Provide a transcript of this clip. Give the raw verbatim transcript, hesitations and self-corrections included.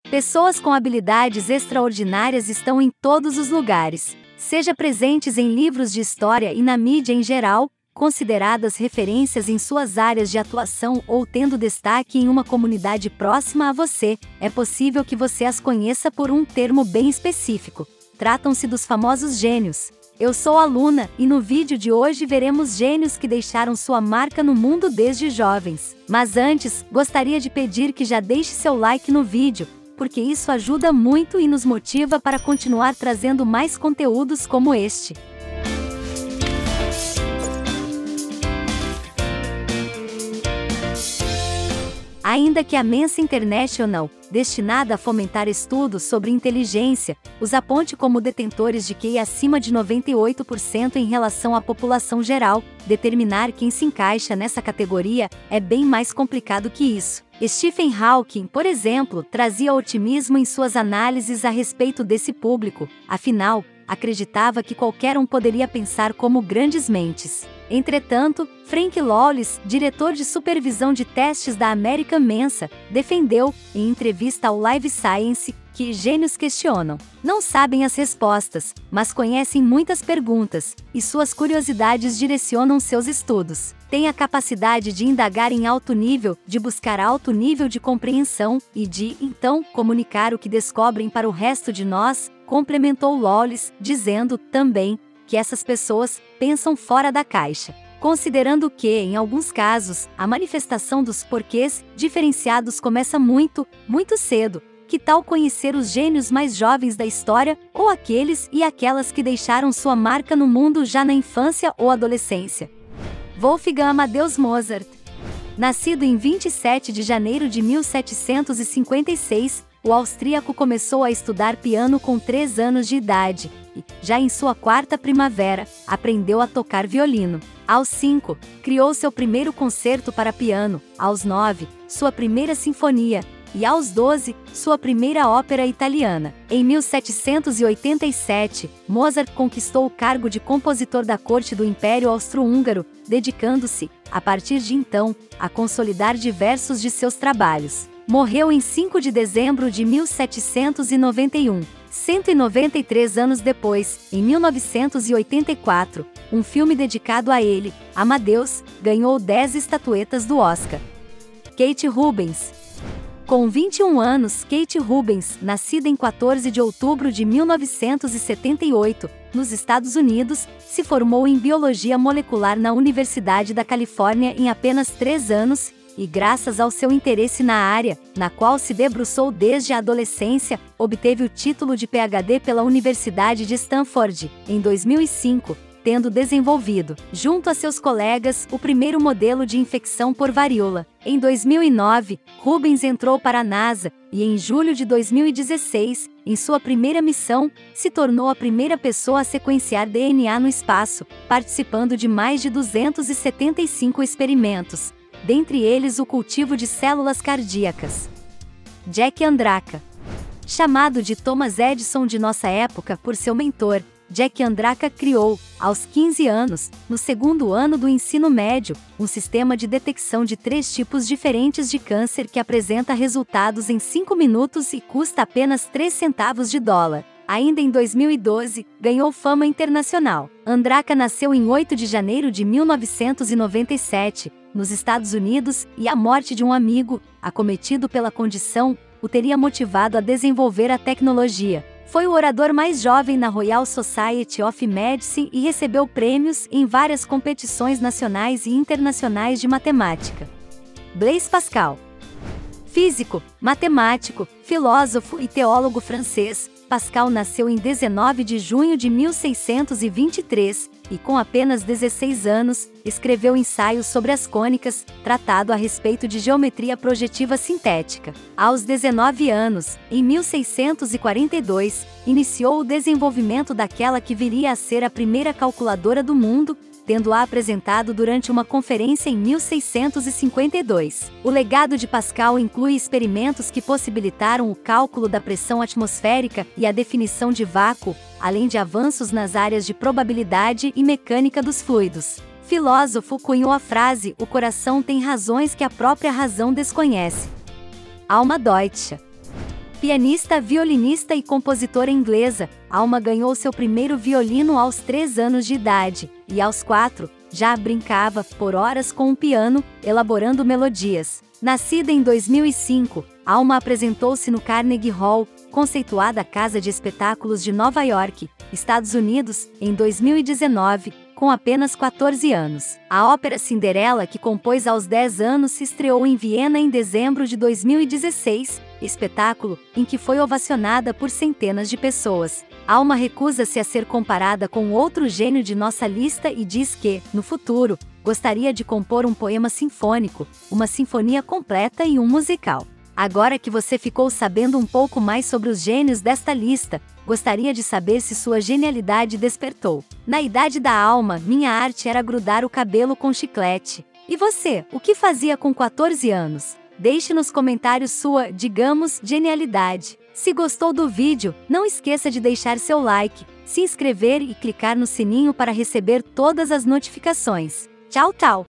Pessoas com habilidades extraordinárias estão em todos os lugares. Seja presentes em livros de história e na mídia em geral, consideradas referências em suas áreas de atuação ou tendo destaque em uma comunidade próxima a você, é possível que você as conheça por um termo bem específico. Tratam-se dos famosos gênios. Eu sou a Luna, e no vídeo de hoje veremos gênios que deixaram sua marca no mundo desde jovens. Mas antes, gostaria de pedir que já deixe seu like no vídeo, porque isso ajuda muito e nos motiva para continuar trazendo mais conteúdos como este. Ainda que a Mensa International, destinada a fomentar estudos sobre inteligência, os aponte como detentores de Q I acima de noventa e oito por cento em relação à população geral, determinar quem se encaixa nessa categoria é bem mais complicado que isso. Stephen Hawking, por exemplo, trazia otimismo em suas análises a respeito desse público, afinal, acreditava que qualquer um poderia pensar como grandes mentes. Entretanto, Frank Lawless, diretor de supervisão de testes da American Mensa, defendeu, em entrevista ao Live Science, que gênios questionam. Não sabem as respostas, mas conhecem muitas perguntas, e suas curiosidades direcionam seus estudos. Têm a capacidade de indagar em alto nível, de buscar alto nível de compreensão, e de, então, comunicar o que descobrem para o resto de nós, complementou Lawless, dizendo, também, que essas pessoas pensam fora da caixa. Considerando que, em alguns casos, a manifestação dos porquês diferenciados começa muito, muito cedo, que tal conhecer os gênios mais jovens da história, ou aqueles e aquelas que deixaram sua marca no mundo já na infância ou adolescência? Wolfgang Amadeus Mozart. Nascido em vinte e sete de janeiro de mil setecentos e cinquenta e seis, o austríaco começou a estudar piano com três anos de idade, e, já em sua quarta primavera, aprendeu a tocar violino. Aos cinco, criou seu primeiro concerto para piano, aos nove, sua primeira sinfonia, e aos doze, sua primeira ópera italiana. Em mil setecentos e oitenta e sete, Mozart conquistou o cargo de compositor da corte do Império Austro-Húngaro, dedicando-se, a partir de então, a consolidar diversos de seus trabalhos. Morreu em cinco de dezembro de mil setecentos e noventa e um. cento e noventa e três anos depois, em mil novecentos e oitenta e quatro, um filme dedicado a ele, Amadeus, ganhou dez estatuetas do Oscar. Kate Rubens. Com vinte e um anos, Kate Rubens, nascida em quatorze de outubro de mil novecentos e setenta e oito, nos Estados Unidos, se formou em Biologia Molecular na Universidade da Califórnia em apenas três anos, e graças ao seu interesse na área, na qual se debruçou desde a adolescência, obteve o título de P H D pela Universidade de Stanford, em dois mil e cinco, tendo desenvolvido, junto a seus colegas, o primeiro modelo de infecção por varíola. Em dois mil e nove, Rubens entrou para a NASA, e em julho de dois mil e dezesseis, em sua primeira missão, se tornou a primeira pessoa a sequenciar D N A no espaço, participando de mais de duzentos e setenta e cinco experimentos, dentre eles o cultivo de células cardíacas. Jack Andraka. Chamado de Thomas Edison de nossa época por seu mentor, Jack Andraka criou, aos quinze anos, no segundo ano do ensino médio, um sistema de detecção de três tipos diferentes de câncer que apresenta resultados em cinco minutos e custa apenas três centavos de dólar. Ainda em dois mil e doze, ganhou fama internacional. Andraka nasceu em oito de janeiro de mil novecentos e noventa e sete, nos Estados Unidos, e a morte de um amigo, acometido pela condição, o teria motivado a desenvolver a tecnologia. Foi o orador mais jovem na Royal Society of Medicine e recebeu prêmios em várias competições nacionais e internacionais de matemática. Blaise Pascal. Físico, matemático, filósofo e teólogo francês, Pascal nasceu em dezenove de junho de mil seiscentos e vinte e três, e com apenas dezesseis anos, escreveu ensaios sobre as cônicas, tratado a respeito de geometria projetiva sintética. Aos dezenove anos, em mil seiscentos e quarenta e dois, iniciou o desenvolvimento daquela que viria a ser a primeira calculadora do mundo, tendo-a apresentado durante uma conferência em mil seiscentos e cinquenta e dois. O legado de Pascal inclui experimentos que possibilitaram o cálculo da pressão atmosférica e a definição de vácuo, além de avanços nas áreas de probabilidade e mecânica dos fluidos. Filósofo cunhou a frase: "O coração tem razões que a própria razão desconhece." Alma Deutsche. Pianista, violinista e compositora inglesa, Alma ganhou seu primeiro violino aos três anos de idade, e aos quatro, já brincava por horas com o piano, elaborando melodias. Nascida em dois mil e cinco, Alma apresentou-se no Carnegie Hall, conceituada casa de espetáculos de Nova York, Estados Unidos, em dois mil e dezenove, com apenas quatorze anos. A ópera Cinderela, que compôs aos dez anos, se estreou em Viena em dezembro de dois mil e dezesseis, espetáculo em que foi ovacionada por centenas de pessoas. Alma recusa-se a ser comparada com outro gênio de nossa lista e diz que, no futuro, gostaria de compor um poema sinfônico, uma sinfonia completa e um musical. Agora que você ficou sabendo um pouco mais sobre os gênios desta lista, gostaria de saber se sua genialidade despertou. Na idade da Alma, minha arte era grudar o cabelo com chiclete. E você, o que fazia com quatorze anos? Deixe nos comentários sua, digamos, genialidade. Se gostou do vídeo, não esqueça de deixar seu like, se inscrever e clicar no sininho para receber todas as notificações. Tchau, tchau!